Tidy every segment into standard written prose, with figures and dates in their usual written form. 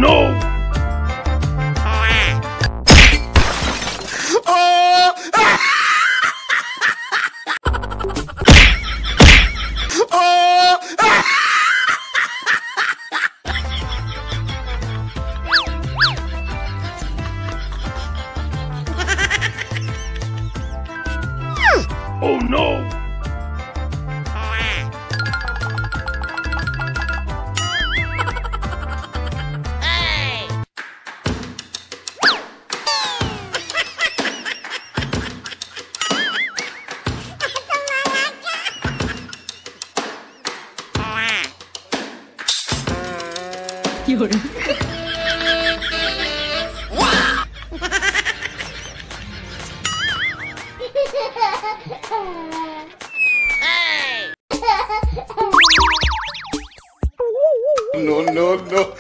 no! Oh no! Hey! Hey! No, no, no.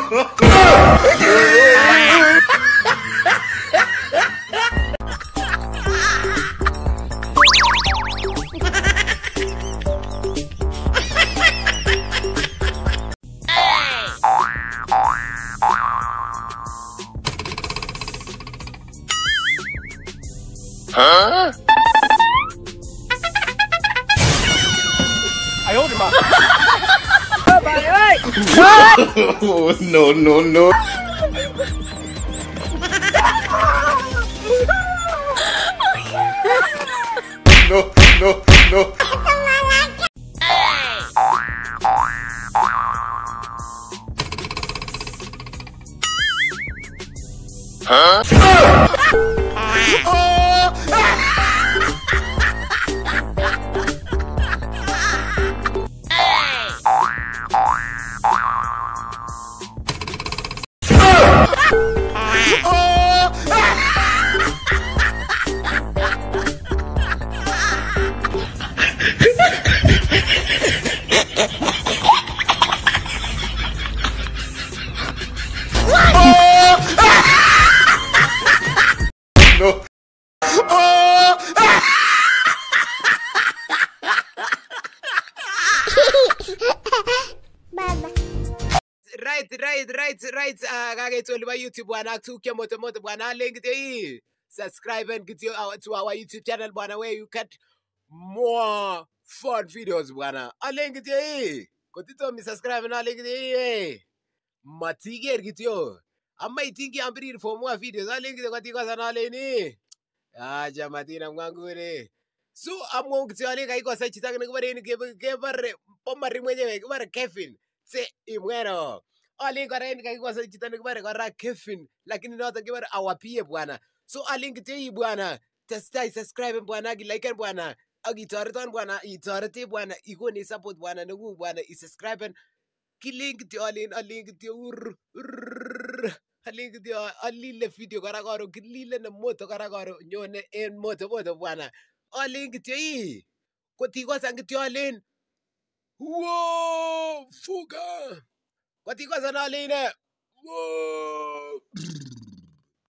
Huh? I hold him up. Oh, no, no, no. No, no, no. Huh? No. Right. Kakethola ba YouTube bwana kuthukya moto bwana link to subscribe and get you to our YouTube channel bwana where you get more fun videos bwana. A link to kotito mi subscribe na link to matiger gityo. Amma itingi ambiri for more videos. A link to kotiko sana leni. Jamatina mwangure. So I'm going to tell you guys that you're going to give pomari mwenyewe kubara Kevin se imwero ali ngaraeni kai sa chitani kubara kara Kevin lakini nota kubara awapie bwana. So alink te bwana testai subscribe bwana gi like bwana agi taratan bwana I tarate bwana igoni support bwana ngu bwana I subscribe ki link te alin alink te alink te alile video kara karo kilile na moto kara karo nyone en moto bwana. Alink te kotiko sang te alin. Whoa, fuga! What you guys are not in it? Whoa!